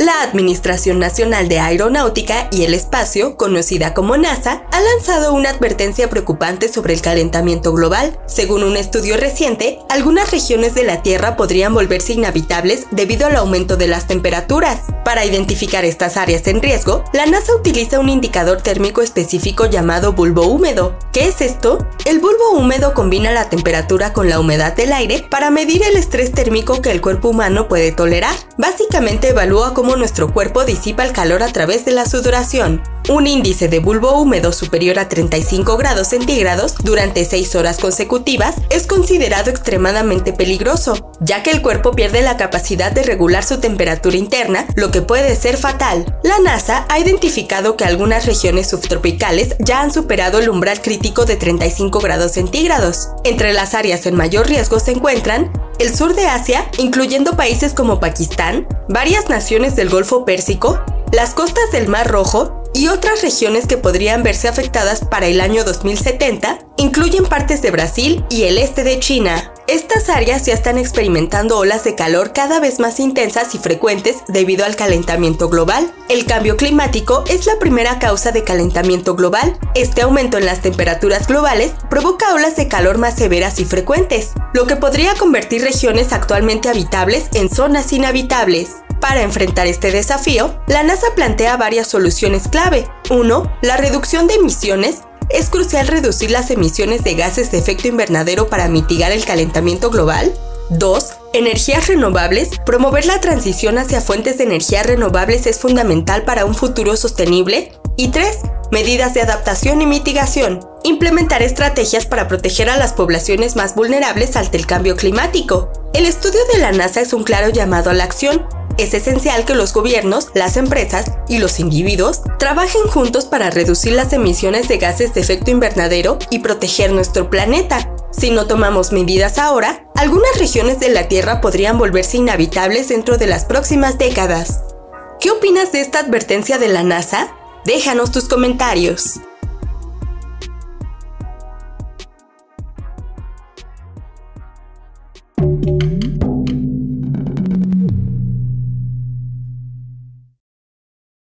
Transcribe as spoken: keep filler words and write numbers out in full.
La Administración Nacional de Aeronáutica y el Espacio, conocida como NASA, ha lanzado una advertencia preocupante sobre el calentamiento global. Según un estudio reciente, algunas regiones de la Tierra podrían volverse inhabitables debido al aumento de las temperaturas. Para identificar estas áreas en riesgo, la NASA utiliza un indicador térmico específico llamado bulbo húmedo. ¿Qué es esto? El bulbo húmedo combina la temperatura con la humedad del aire para medir el estrés térmico que el cuerpo humano puede tolerar. Básicamente evalúa cómo nuestro cuerpo disipa el calor a través de la sudoración. Un índice de bulbo húmedo superior a treinta y cinco grados centígrados durante seis horas consecutivas es considerado extremadamente peligroso, ya que el cuerpo pierde la capacidad de regular su temperatura interna, lo que puede ser fatal. La NASA ha identificado que algunas regiones subtropicales ya han superado el umbral crítico de treinta y cinco grados centígrados. Entre las áreas en mayor riesgo se encuentran el sur de Asia, incluyendo países como Pakistán, varias naciones del Golfo Pérsico, las costas del Mar Rojo y otras regiones que podrían verse afectadas para el año dos mil setenta, incluyen partes de Brasil y el este de China. Estas áreas ya están experimentando olas de calor cada vez más intensas y frecuentes debido al calentamiento global. El cambio climático es la primera causa de calentamiento global. Este aumento en las temperaturas globales provoca olas de calor más severas y frecuentes, lo que podría convertir regiones actualmente habitables en zonas inhabitables. Para enfrentar este desafío, la NASA plantea varias soluciones clave. uno. La reducción de emisiones. ¿Es crucial reducir las emisiones de gases de efecto invernadero para mitigar el calentamiento global? dos. Energías renovables. Promover la transición hacia fuentes de energía renovables es fundamental para un futuro sostenible. Y tres. Medidas de adaptación y mitigación. Implementar estrategias para proteger a las poblaciones más vulnerables ante el cambio climático. El estudio de la NASA es un claro llamado a la acción. Es esencial que los gobiernos, las empresas y los individuos trabajen juntos para reducir las emisiones de gases de efecto invernadero y proteger nuestro planeta. Si no tomamos medidas ahora, algunas regiones de la Tierra podrían volverse inhabitables dentro de las próximas décadas. ¿Qué opinas de esta advertencia de la NASA? Déjanos tus comentarios.